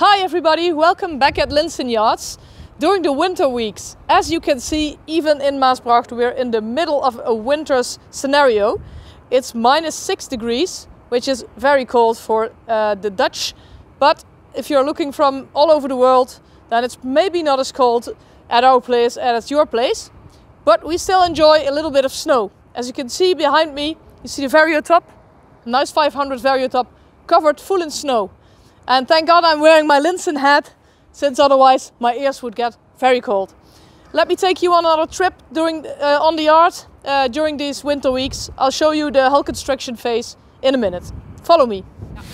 Hi everybody, welcome back at Linssen Yachts. During the winter weeks, as you can see, even in Maasbracht, we're in the middle of a winter's scenario. It's -6 degrees, which is very cold for the Dutch. But if you're looking from all over the world, then it's maybe not as cold at our place as at your place. But we still enjoy a little bit of snow. As you can see behind me, you see the Variotop, a nice 500 Variotop, covered full in snow. And thank God I'm wearing my Linssen hat, since otherwise my ears would get very cold. Let me take you on another trip on the yard during these winter weeks. I'll show you the hull construction phase in a minute. Follow me.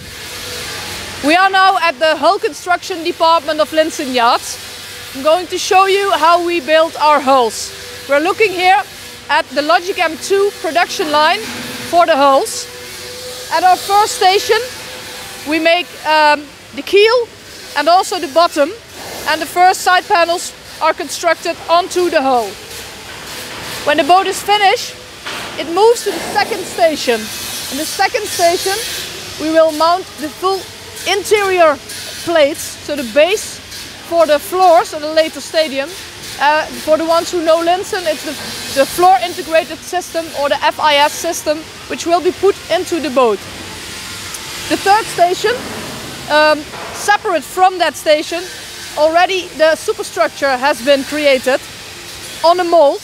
We are now at the hull construction department of Linssen Yachts. I'm going to show you how we build our hulls. We're looking here at the Logic M2 production line for the hulls. At our first station, we make the keel and also the bottom, and the first side panels are constructed onto the hull. When the boat is finished, it moves to the second station. In the second station, we will mount the full interior plates, so the base for the floors at a later stadium. For the ones who know Linssen, it's the floor integrated system, or the FIS system, which will be put into the boat. The third station, separate from that station, already the superstructure has been created on a mold,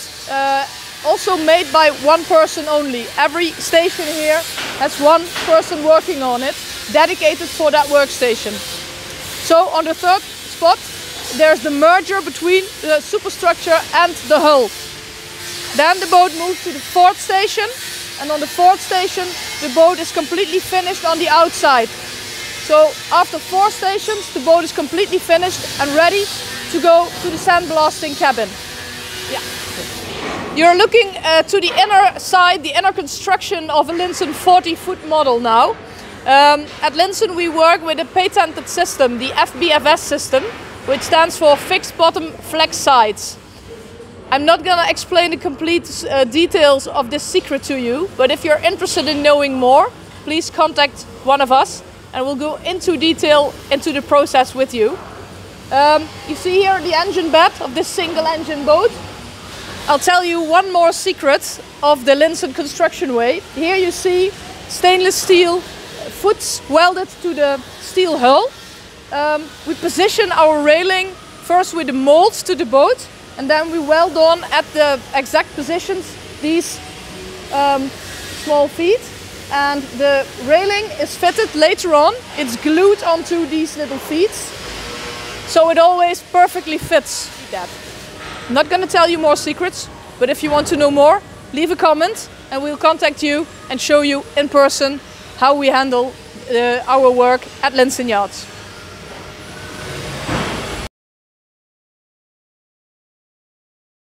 also made by one person only. Every station here has one person working on it, dedicated for that workstation. So on the third spot, there's the merger between the superstructure and the hull. Then the boat moves to the fourth station, and on the fourth station the boat is completely finished on the outside. So after 4 stations the boat is completely finished and ready to go to the sandblasting cabin. Yeah. You're looking to the inner side, the inner construction of a Linssen 40-foot model now. At Linssen we work with a patented system, the FBFS system, which stands for Fixed Bottom Flex Sides. I'm not going to explain the complete details of this secret to you, but if you're interested in knowing more, please contact one of us and we'll go into detail into the process with you. You see here the engine bed of this single engine boat. I'll tell you one more secret of the Linssen construction way. Here you see stainless steel foots welded to the steel hull. We position our railing first with the molds to the boat, and then we weld on at the exact positions these small feet, and the railing is fitted later on. It's glued onto these little feet, so it always perfectly fits that. I'm not going to tell you more secrets, but if you want to know more, leave a comment and we'll contact you and show you in person how we handle our work at Linssen Yachts.